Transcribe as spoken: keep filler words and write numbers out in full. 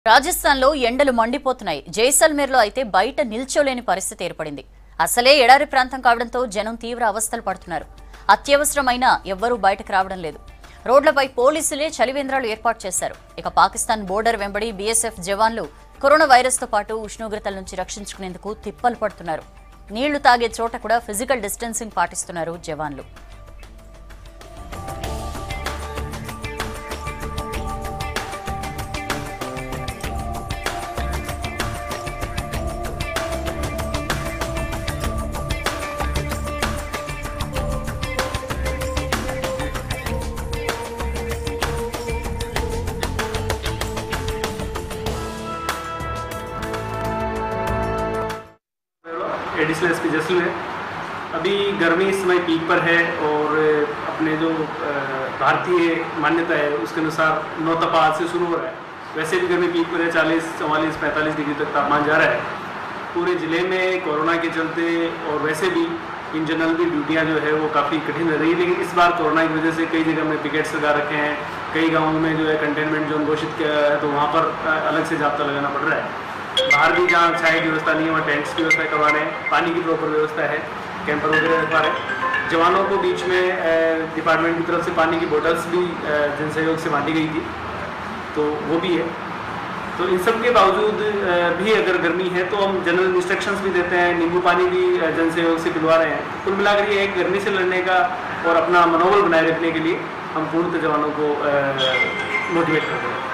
రాజస్థాన్లో ఎండలు మండిపోతున్నాయి. జైసల్మేర్లో అయితే బయట నిల్చోలేని పరిస్థితి ఏర్పడింది. అసలే ఎడారి ప్రాంతం కావడంతో జనం తీవ్ర అవస్థలు పడుతున్నారు. అత్యవసరమైన ఎవ్వరూ బయటకు రావడం లేదు. రోడ్లపై పోలీసులే చలివేంద్రాలు ఏర్పాటు చేశారు. ఇక పాకిస్తాన్ బోర్డర్ వెంబడి బీఎస్ఎఫ్ జవాన్లు కరోనా వైరస్ తో పాటు ఉష్ణోగ్రతల నుంచి రక్షించుకునేందుకు తిప్పలు పడుతున్నారు. నీళ్లు తాగే చోట కూడా ఫిజికల్ డిస్టెన్సింగ్ పాటిస్తున్నారు జవాన్లు. एडिशनल एस पी जैसलमेर अभी गर्मी इस समय पीक पर है और अपने जो भारतीय मान्यता है उसके अनुसार नौ तपा आज से शुरू हो रहा है। वैसे भी गर्मी पीक पर है, चालीस चौवालीस पैंतालीस डिग्री तक तापमान जा रहा है पूरे ज़िले में कोरोना के चलते। और वैसे भी इन जनरल भी ड्यूटियाँ जो है वो काफ़ी कठिन रह रही है, लेकिन इस बार कोरोना की वजह से कई जगह में पिकेट्स लगा रखे हैं। कई गाँवों में जो है कंटेनमेंट जोन घोषित किया है तो वहाँ पर अलग से जाब्ता लगाना पड़ रहा है। बाहर भी जहाँ छाए की व्यवस्था नहीं है वहाँ टेंट्स की व्यवस्था करवा रहे हैं, पानी की प्रॉपर व्यवस्था है, कैंपर वगैरह रखवा रहे हैं। जवानों को बीच में डिपार्टमेंट की तरफ से पानी की बोतल्स भी जन सहयोग से बांटी गई थी, तो वो भी है। तो इन सब के बावजूद भी अगर गर्मी है तो हम जनरल इंस्ट्रक्शंस भी देते हैं, नींबू पानी भी जन सहयोग से पिलवा रहे हैं। कुल मिलाकर ये एक गर्मी से लड़ने का और अपना मनोबल बनाए रखने के लिए हम पूर्णतः जवानों को मोटिवेट कर रहे हैं।